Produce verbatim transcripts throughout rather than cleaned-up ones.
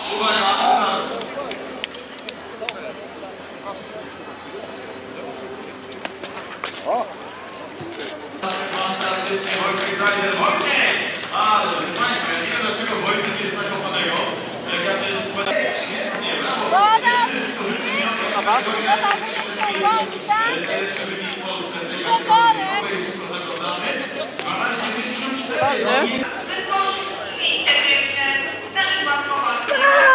Fantastycznie Wojciech Zajder. Wojciech! A, proszę Państwa, ja nie wiem dlaczego Wojciech jest zakopanego. Jak ja to jest świetnie, brawo. Wszystko wyczynione. Wszystko zaglądamy. dwanaście sześćdziesiąt cztery. Miejsce pierwsze. Stanisław Kowalski.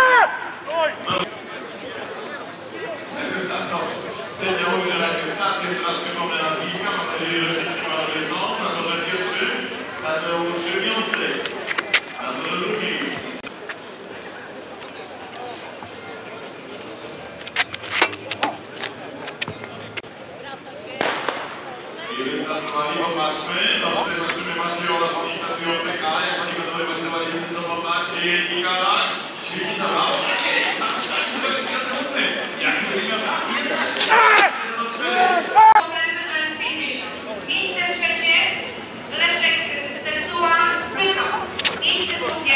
Najpierw tak, proszę. Sędzia mówi, że najpierw start. Jeszcze raz przypomnę nazwiska. Mam nadzieję, że wszyscy panowie są. Na torze pierwszy Tadeusz Wiąsek. Na torze drugi i wystartowali, popatrzmy. Dobrze, zobaczymy Maciejola, oni startują P K. Jak oni będą rywalizowali między sobą Maciej i Galak. Świetnie zabrał. Maciej, tam, tak, to będzie piąty ósmy. Jaki będzie miał czas? Miejsce trzecie Leszek Stecuła, Byko. Miejsce drugie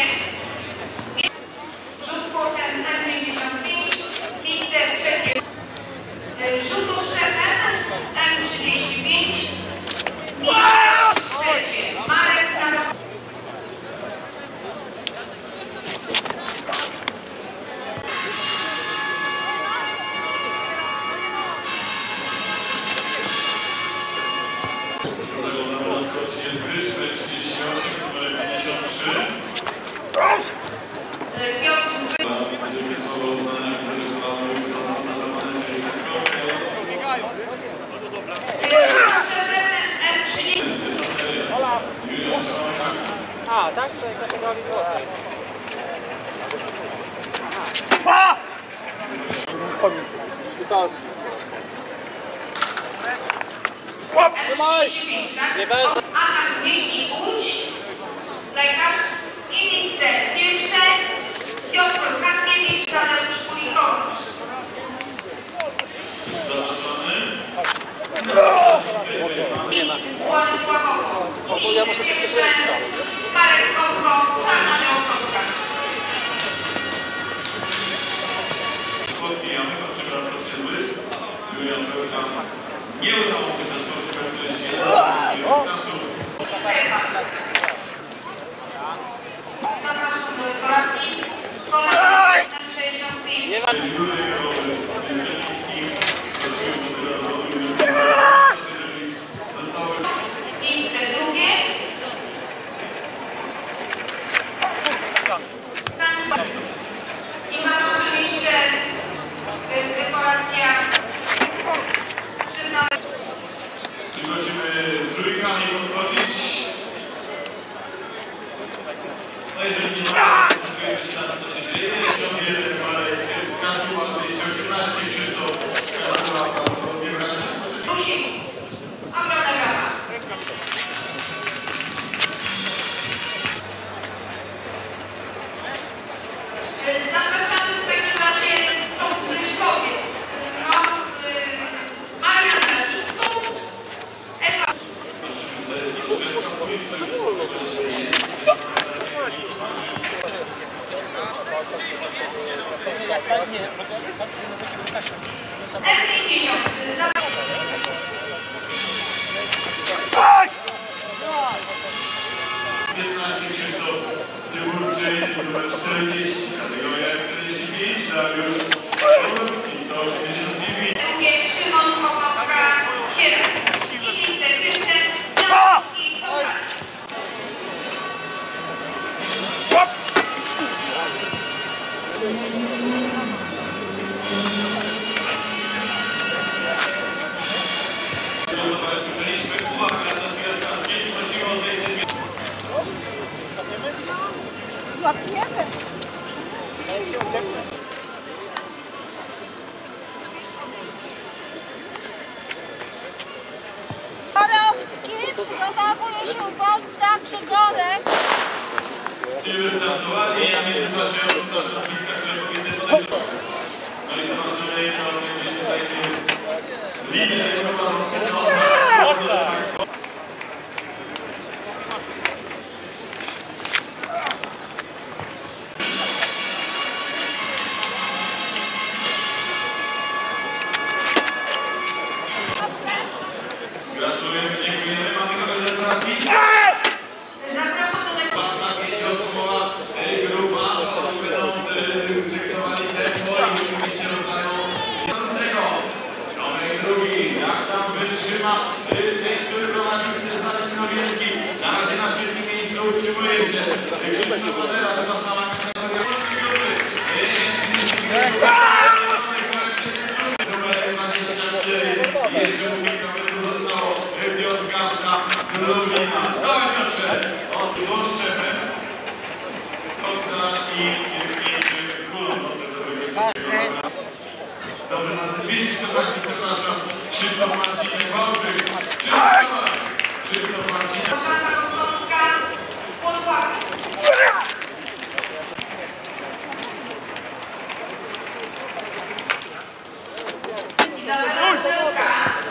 rzut płotem M pięćdziesiąt pięć. Miejsce trzecie rzut oszczepem M trzydzieści pięć. Miejsce trzecie Marek Nadal. A, tak? To jest kategorii złotej. Szpitalski. Trzymaj! Nie weź. Atak Wieśni Łódź, lekarz i miejsce pierwsze Piotr Karkiewicz, Tadeusz Kulikowicz. Władysławowo. Miejsce pierwsze Marek Kopko, Czarna Białkowska. Podbijamy, to przepraszam się zły. Julian Pełka nie udało się zaskoczyć, który się Stefan. Zapraszam do dekoracji. Kolejny M sześćdziesiąt pięć. Miejsce drugie. Stanisław. I zapraszam jeszcze dekoracja. Przyznałem. Prosimy trójkami podchodzić. No jeżeli nie ma, to się na to, co się dzieje. Ciągnie Marek Kasuła dwieście osiemnaście, Krzysztof Kasuła, prawdopodobnie wraca. Rusimy. Ogromna brawa. Zapraszamy w takim razie stąd coś kobiet. No, Marianna Lisków, Ewa. M pięćdziesiąt. piętnaście Krzysztof Tyburczyk, numer czterdzieści, kategoria czterdzieści pięć, Dariusz Polski, sto osiemdziesiąt dziewięć. Drugie Szymon Kopałka, Sierec. I miejsce pierwsze Janowski, Kowal. Słyszeliśmy uwagę na odbieracza, dzieci chodziło o zejście. właśnie, przepraszam. Krzysztof Marcinek Wałbrzych. Krzysztof! Krzysztof Marcinek. Bożenka Gosowska, Płotławy. Izabela Tyłka.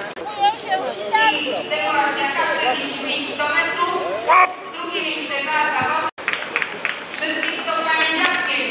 I dekoracja K czterdzieści pięć sto metrów. Drugie miejsce Beata Wasza. Wszystkich z organizacją.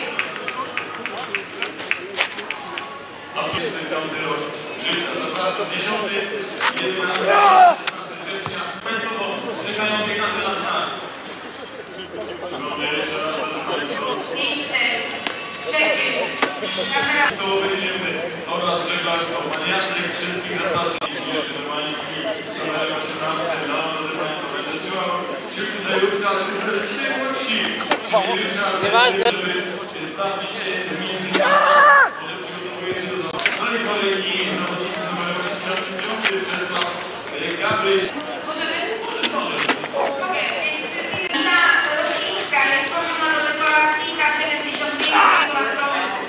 A wszyscy piąty rok życia. Zapraszam dziesiąty, jedenasty, szesnasty września. Państwo czekają pieniądze na stan. Przyglądamy jeszcze raz, proszę Państwa. Miejsce trzecie. Kamera. To będziemy oraz żeglarstwo. Pan Jacek wszystkich zapraszam. Jerzy Domański, numer osiemnasty. No, drodzy Państwo, będę trzymał kciuki za jutro, ale to jest ciepłości. Czyli Ryszard, żeby sprawdzić się między może przygotowuje się do... No i kolejni zawodnicy z numerem osiemdziesiątym piątym Czesław Gabryś. Możemy? Może. Okej, więc Lina Rosińska jest proszona do dekoracji K siedemdziesiąt pięć była sto metrów.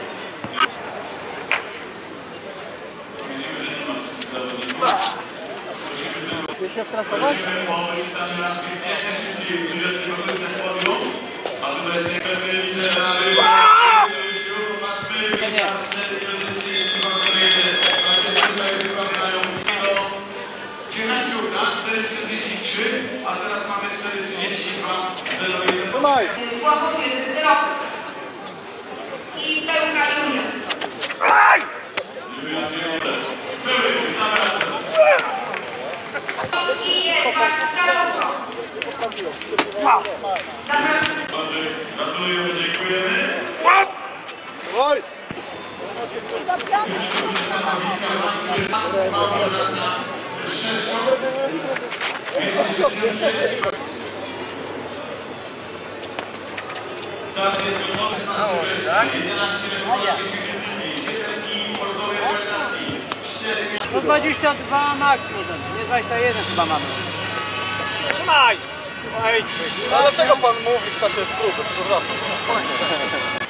Widzimy, że nie ma wszystkich zawodników. Wiecie stresować? Prosimy o witanie raz jak najszybciej zbliżać się do końca podium. A tutaj nie pewnie literary. Popatrzmy, cztery Cienaczuka cztery czterdzieści trzy, a teraz mamy cztery trzydzieści dwa zero jeden. Trzymaj! Sławomir Drop i Pełka Junior. Były, witamy razem. I Edward Karolko. Zapraszam. Gratulujemy, dziękujemy. Oj! Start jest gotowy, szesnasty września, jedenaście metrów, siedem dni sportowej organizacji, cztery No dwadzieścia dwa maksimum, nie dwadzieścia jeden chyba mamy. Trzymaj! Oj, A dlaczego pan mówi w czasie próby? Przepraszam.